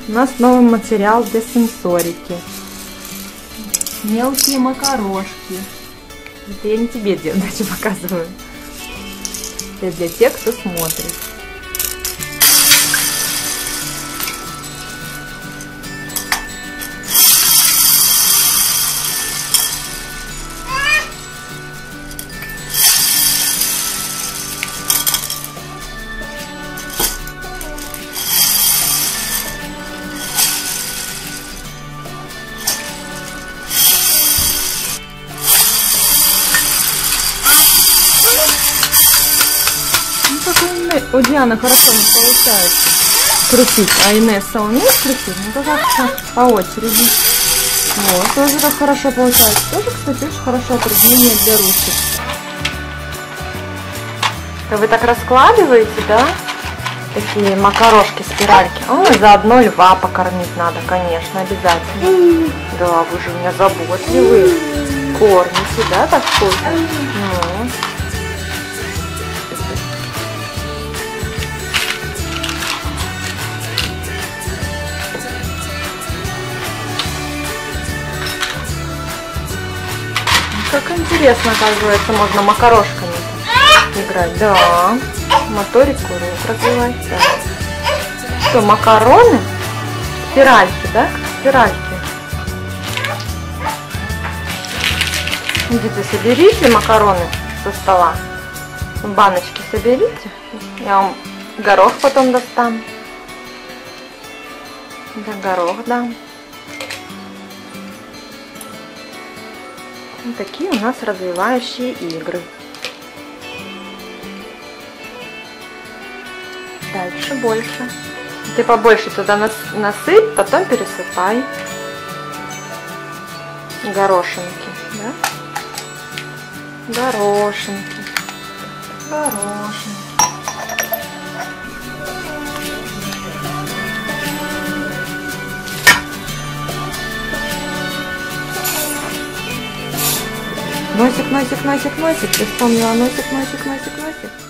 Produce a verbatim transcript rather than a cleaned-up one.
У нас новый материал для сенсорики. Мелкие макарошки. Это я не тебе, доча, показываю. Это для тех, кто смотрит. У Дианы хорошо не получается крутить, а Инесса умеет крутить? Ну, как-то по очереди. Вот, тоже так хорошо получается. Тоже, кстати, очень хорошо упражнение для ручек. Вы так раскладываете, да? Такие макарошки, спиральки. О, заодно льва покормить надо, конечно, обязательно. Да, вы же у меня заботливые. Кормите, да, так вкусно? Ну. Как интересно, оказывается, можно макарошками играть. Да, моторику рук развивать. Да. Что, макароны? Спиральки, да? Спиральки. Идите, соберите макароны со стола. В баночки соберите. Я вам горох потом достану. Да, горох дам. Вот такие у нас развивающие игры. Дальше больше. Ты побольше туда насыпь, потом пересыпай горошинки, да? Горошинки, горошинки. Носик, носик, носик, носик. Ты вспомнила носик, носик, носик, носик.